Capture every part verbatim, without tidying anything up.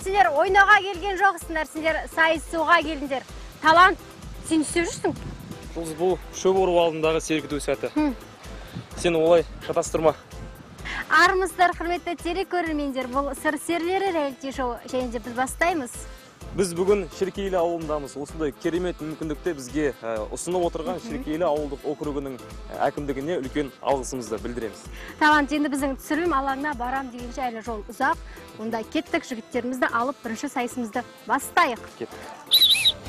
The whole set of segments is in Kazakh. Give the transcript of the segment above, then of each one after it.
сендер ойнауға келген жоқсыңдар, сендер сайысуға келдіңдер. Талант, сен не істеп жүрсің? Жұлдыз, бұл шөп ору алдындағы сергіту сәті. Сен олай шатастырма. Армысыздар, құрметті телекөрермендер. Бұл сыр серлері реалити шоу, және де біз бастаймыз. Біз бүгін Шіркейлі ауылындамыз. Осындай керемет мүмкіндікті бізге ұсынып отырған Шіркейлі ауылдық округінің әкімдігіне үлкен алғысымызды білдіреміз. Талант, енді біздің түсірілім алаңына барам дегенше әлі жол ұзақ. Онда кеттік, жігіттерімізді алып бірінші сайысымызды бастайық. Кеттік.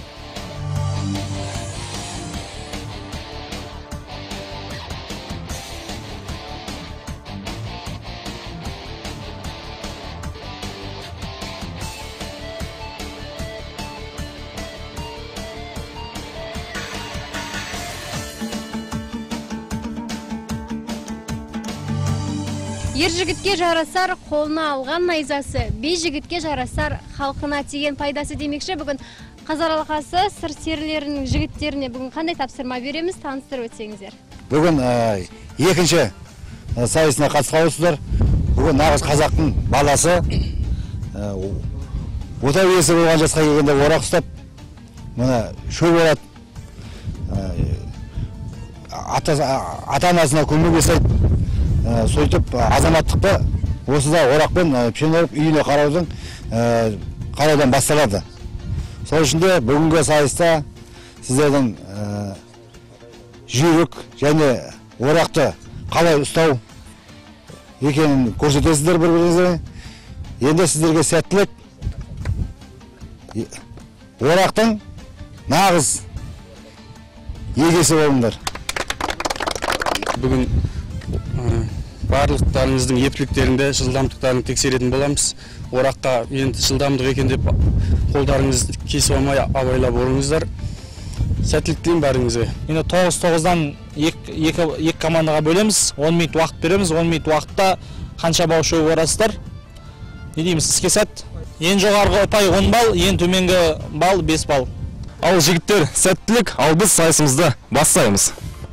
Ер жігітке жарасар қолына алған найзасы, бей жігітке жарасар халқына тиген пайдасы демекші. Бүгін Қазар алқасы сыр серілерінің жігіттеріне бүгін қандай тапсырма береміз, таныстырып өтсеңіздер. Бүгін екінші сайысына қатысқан олсыздар. Бүгін нағыз қазақтың баласы ота бесі болған жасқа келгенде орақ ұстап, мына шөп орады, ата-анасына көмек жасайды. Сөйтіп азаматтықты осыда орақпен пішен өріп үйіне қараудың қараудан басталады. Сол үшінде бүгінгі сайыста сіздердің жүйрік және орақты қалай ұстау екенін көрсетесіздер бір-біріңізге. Енді сіздерге сәттілік, орақтың нағыз егесі болыңдар. Бүгін барлықтарыңыздың ептіліктерінде жылдамдықтарын тексеретін боламыз. Ораққа енді жылдамдық екен деп қолдарыңыз кесіп алмай абайлап орыңыздар. Сәттілік тілеймін бәріңізге. Енді тоғыз тоғыздан екі командаға бөлеміз, он минут уақыт береміз. он минут уақытта қанша бау шөп орасыздар? Не дейміз, іске сәт? Ең жоғарғы ұпай он балл, ең төменгі балл бес балл. Ал жігіттер, сәттілік, ал біз сайысымызды бастаймыз.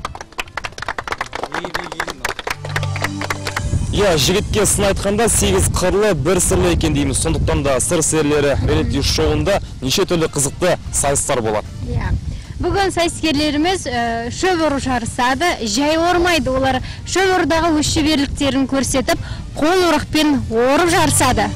Я, жігітке сын айтқанда сегіз қырлы бір сырлы екен дейміз. Сондықтан да сыр серлері реалити шоуында неше түрлі қызықты сайыстар болады. Бүгін сайыскерлеріміз шөп ору жарысады, жай ормайды. Олар шөп орудағы өз шеберліктерін көрсетіп, қол орақпен орып жарысады.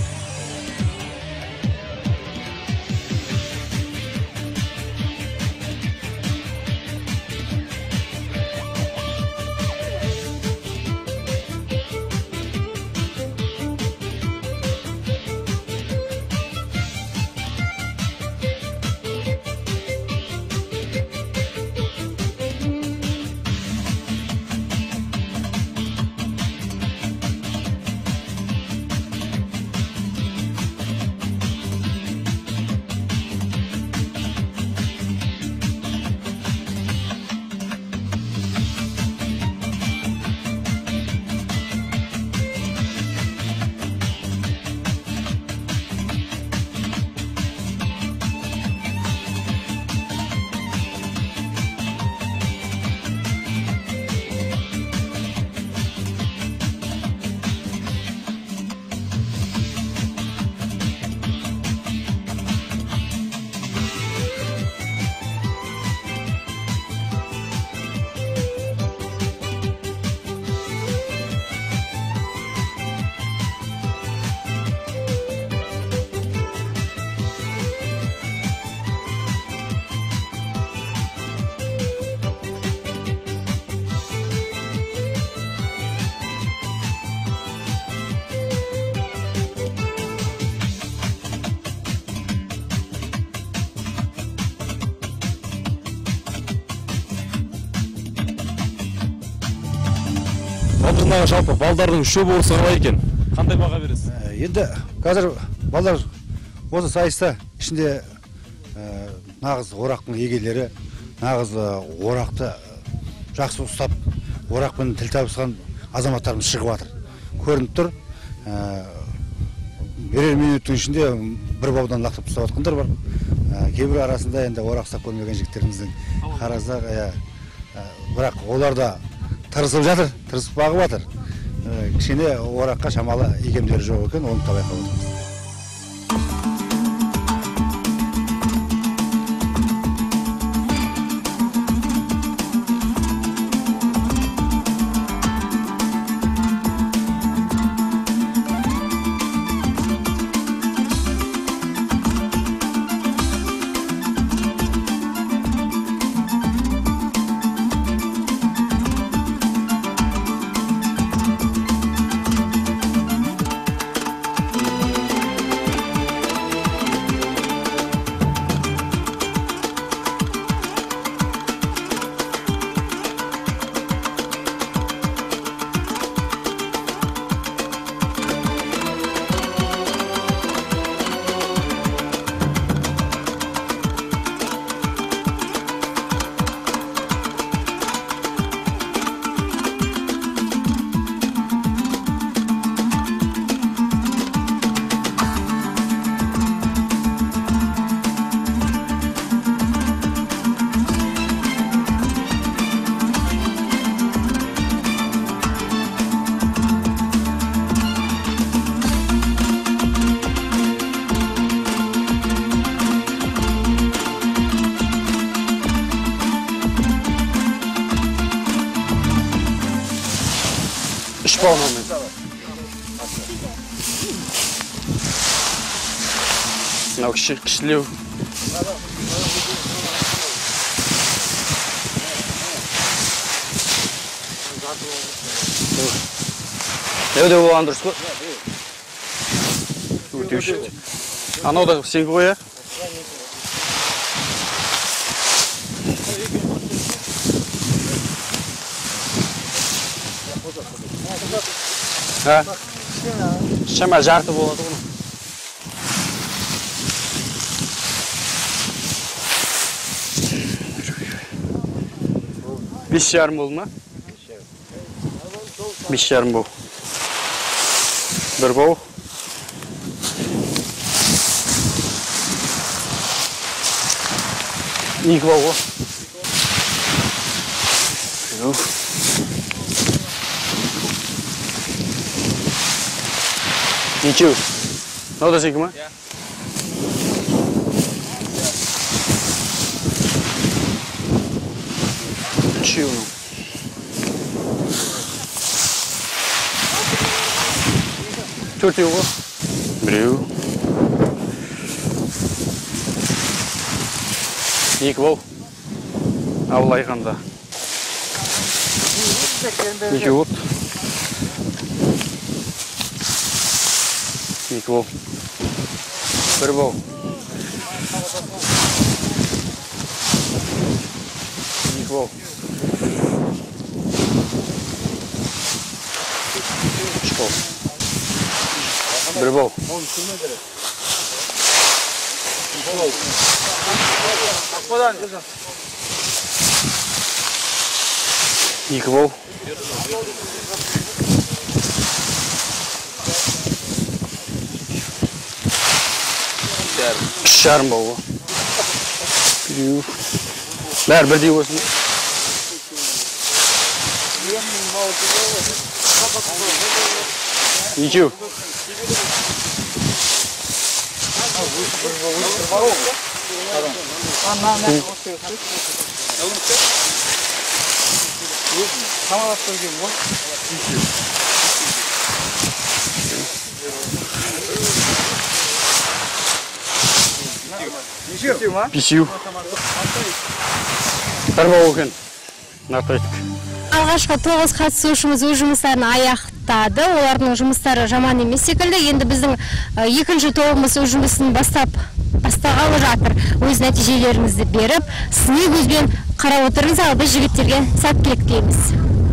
Алдырнағы жалпы балдардың шөп орысы қалай екен? Қандай баға бересіз? Енді қазір балдар осы сайыста ішінде нағыз орақтың егелері, нағыз орақты жақсы ұстап, орақпен тіл табысқан азаматтарымыз шығып жатыр. Көрініп тұр. Берер минуттың ішінде бір баудан лақтып ұстап жатқандар бар. Кейбір арасында енді орақ ұстап көрмеген жігіттеріміздің қарасақ, бірақ олар да тырысып жатыр, тырысып бағып жатыр. Кішкене ораққа шамалы икемдері жоқ екен, оны табай қалып отырмыз. Зеленый. Мынау кішілеу. Evde болған дұрыс қой? Өте өшікті. Анау да сен қоя? Ha? Шама жарты болады ғой. Бес жарым болды ма? Бес жарым бол. Bir bol. İlk bol. Yok. İki. Ne oldu sekiz mi? Çiğ onu. Төртеу ғой. Біреу. Екі бол. Аулайғанда. Екі от. Екі бол. Бір бол. Екі бол. Үш бол. Bir bol. İki bol. Üç yarım bol. Bir. Ver bir diyor olsun. İki. Бесеу. Bir bol ekan. Narkotik. Алғашқы тоғыз қатысушымыз өз жұмыстарын аяқтады. Олардың жұмыстары жаман емес секілді. Енді біздің екінші тобымыз өз жұмысын бастап бастағалы жатыр. Өз нәтижелеріңізді беріп, сыни көзбен қарап отырыңыз, ал біз жігіттерге сәттілік тілейміз.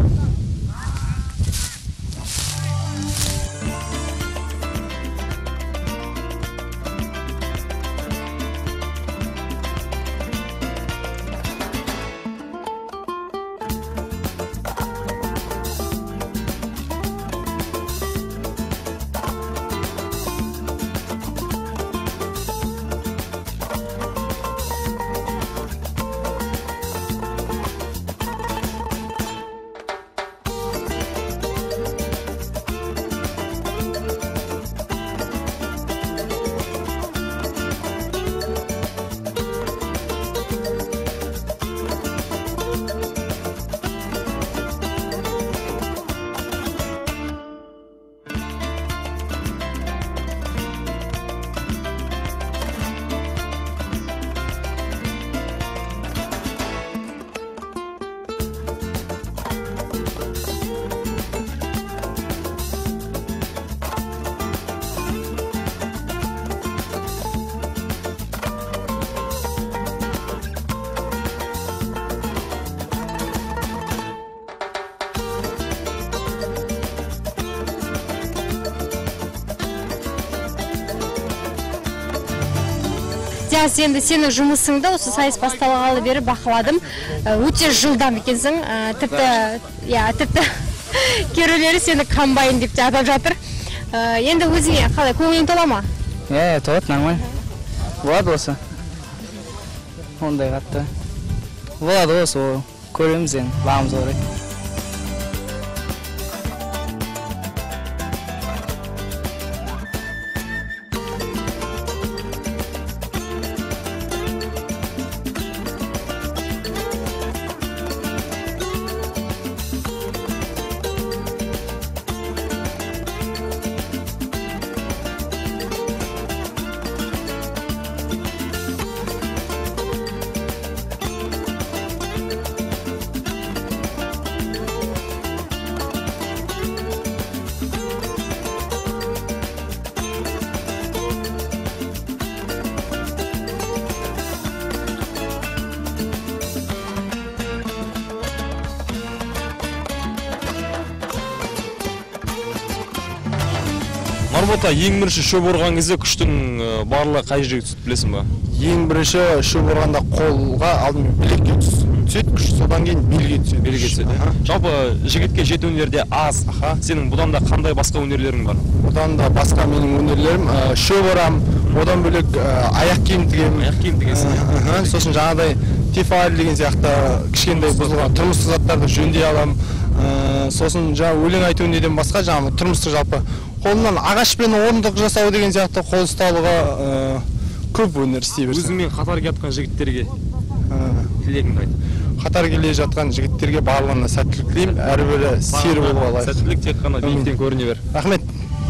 Диас, енді сенің жұмысыңды осы сайыс басталғалы бері бақыладым. Өте жылдам екенсің. Тіпті, я, тіпті керулері сені комбайн деп атап жатыр. Енді өзіңе қалай, көңілің тола ма? Е, толады, нормально. Болады осы. Ондай қатты. Болады осы, көреміз енді, бағымыз орай. Алматы ең бірінші шөп орған кезде күштің барлығы қай жерге түсіп білесің ба? Ең бірінші шөп орғанда қолға алдымен білекке түседі күш, содан кейін белге түседі. Белге түседі. Жалпы жігітке жету өнерде аз. Сенің бұдан да қандай басқа өнерлерің бар? Бұдан да басқа менің өнерлерім шөп орам, одан бөлек аяқ киім тігемін. Аяқ киім тігесің. Сосын жаңағыдай тефаль деген сияқты кішкентай бұзылған тұрмыстық заттарды жөндей аламын. Сосын жаңа өлең айту өнерден басқа жаңа тұрмыстық жалпы қолымнан ағашпен орындық жасау деген сияқты қол ұсталығы көп өнер істей берсем. Өзіңмен қатар келе жатқан жігіттерге тілегіңді айт. Қатар келе жатқан жігіттерге барлығына сәттілік тілеймін, әрбірі сері болып алайық. Сәттілік тек қана биіктен көріне бер. Рахмет.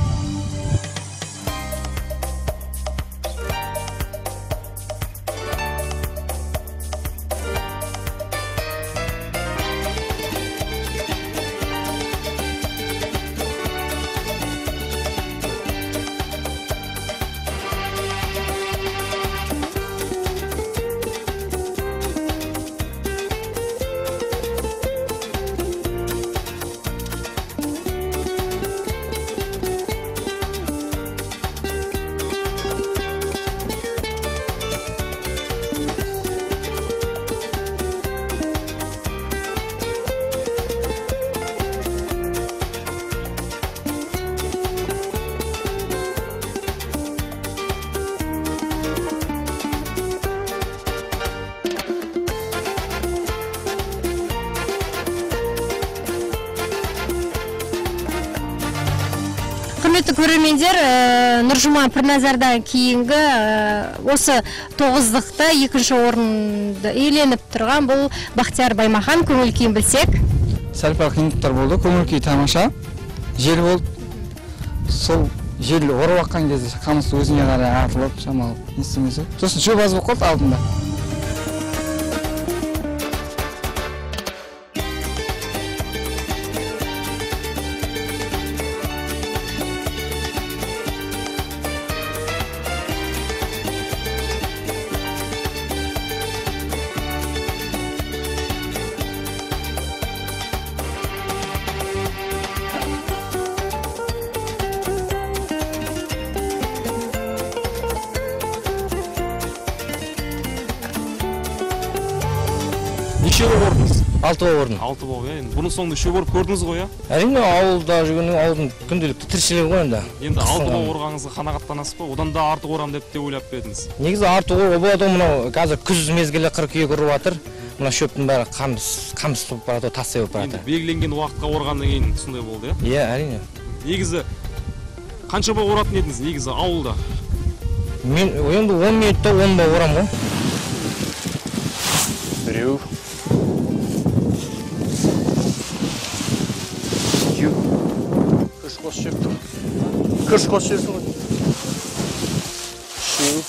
Құрметті көрермендер, Нұржұма Пірназардан кейінгі осы тоғыздықты екінші орынды иеленіп тұрған бұл Бақтияр Баймахан. Көңіл күйін білсек? Сәл-пәл қиындықтар болды, көңіл күй тамаша. Жел болды. Сол жел орып аққан кезде қамыс өзіне қарай артылып, шамалы естімесе. Сосын шөп аз болып қалды алдында. Неше болып ордыңыз? Алты болып ордым. Алты болып, иә. Бұның соңында шөп орып көрдіңіз ғой, иә? Әрине, ауылда жүргеннің ауылдың күнделікті тіршілігі ғой енді. Енді алты болып орғаныңызға қанағаттанасыз ба? Одан да артық орам деп те ойлап едіңіз. Негізі артық ору болады, мынау қазір күз мезгілі қыркүйек ұрып жатыр. Мына шөптің бәрі қамыс, қамыс болып барады, тастай болып барады. Енді белгіленген уақытқа орғаннан кейін сондай болды, иә? Иә, әрине. Негізі қанша бау оратын едіңіз негізі ауылда? Мен енді он минутта он бау орам ғой. Біреу. Күш қос жепті. Күш қос жепті ғой. Үшеу.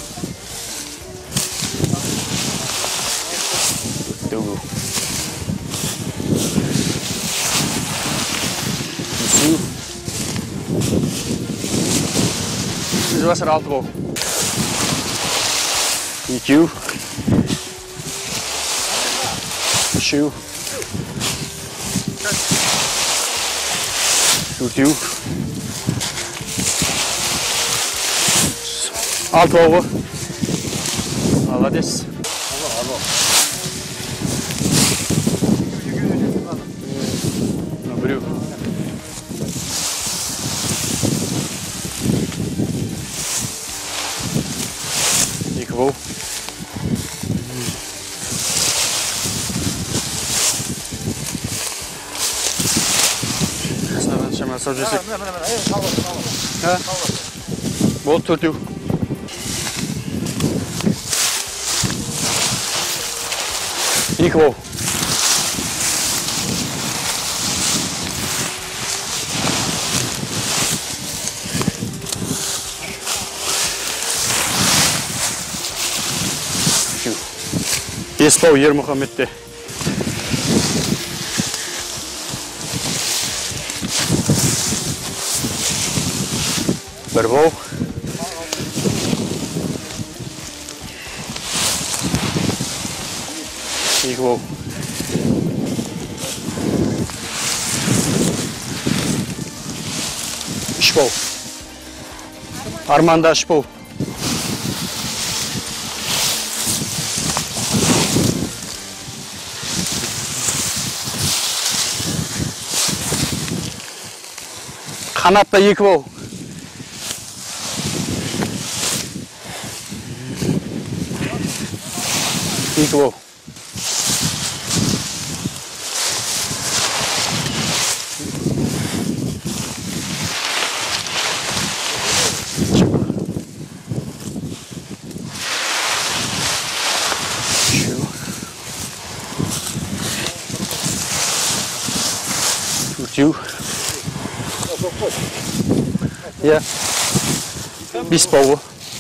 Дөгу. Үшеу. Жүз басыр алты бол. Екеу. Үшеу. Төртеу. Алты бол. Молодец. Біреу. Екі бол. Сау жесек. Болды төртеу. Екі бол. Бес бау Ермұхамедте. Бір бау. Екі бау. Үш бау. Арманда үш бау. Қанатта екі бау. Екі бау. Төртеу. Иә. Бес бауы.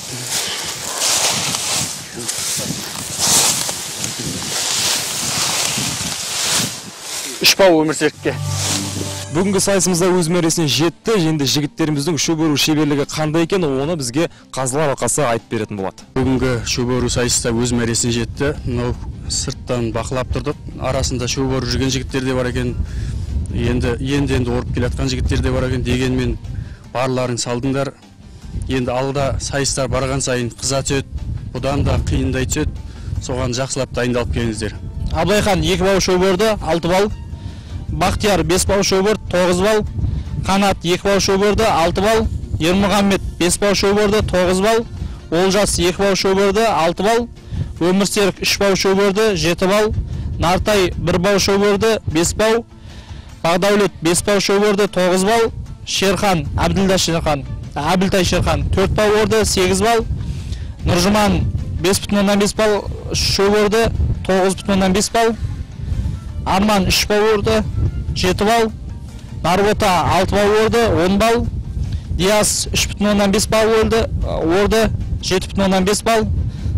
Үш бау өмірсерікке. Бүгінгі сайысымызда өз мәресіне жетті. Енді жігіттеріміздің шөп өру шеберлігі қандай екен, оны бізге Қазылар алқасы айтып беретін болады. Бүгінгі шөп өру сайыста өз мәресіне жетті. Мынау сырттан бақылап тұрдық. Арасында шөп өріп жүрген жігіттер де бар екен. Енді енді енді орып келе жатқан жігіттер де бар екен. Дегенмен барларын салдыңдар. Енді алда сайыстар барған сайын қыза түседі, бұдан да қиындай түседі. Соған жақсылап дайындалып келіңіздер. Абылайхан екі бау шөп өрді, алты бау. Бақтияр бес бау шөп өрді, тоғыз бау. Қанат екі бау шөп өрді, алты бау. Ермұхаммет бес бау шөп өрді, тоғыз бау. Олжас екі бау шөп өрді, алты бау. Өмірсерік үш бау шөп өрді, жеті бау. Нартай бір бау шөп өрді, бес бау. Бағдаулет бес бау шөп өрді, тоғыз бау. Шерхан, Абділда Шерхан, Абілтай Шерхан төрт бау өрді, сегіз бау. Нұржыман бес бүтін оннан бес бау шөп өрді, тоғыз бүтін оннан бес бау. Арман үш бау өрді, жеті бау. Нарбота алты бау өрді, он бау. Диас үш бүтін оннан бес бау өрді, жеті бүтін оннан бес бау.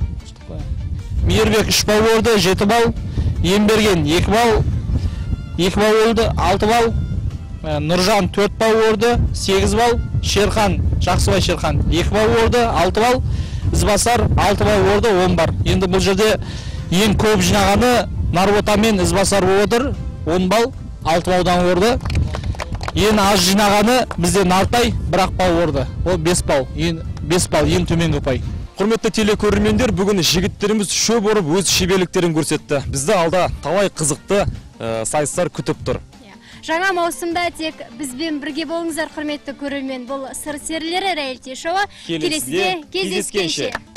Мейірбек үш бау өрді, жеті бау. Емберген екі бау, екі бау өрді, алты бау. Нұржан төрт бау өрді, сегіз бау. Шерхан, Жақсыбай Шерхан екі бау өрді, алты бау. Ізбасар алты бау өрді, он бар. Енді бұл жерде ең көп жинағаны Нарбота мен Ізбасар өрді, он бау, алты баудан өрді. Ең аз жинағаны бізде Нартай бір-ақ бау өрді, ол бес бау. бес бау ең төменгі ұпай. Құрметті телекөрермендер, бүгін жігіттеріміз шөп өріп өз шеберліктерін көрсетті. Бізді алда талай қызықты сайыстар күтіп тұр. Жаңа маусымда тек бізбен бірге болыңыздар, құрметті көрермен. Бұл сыр серілері реалити шоуы. Келесіде кездескенше.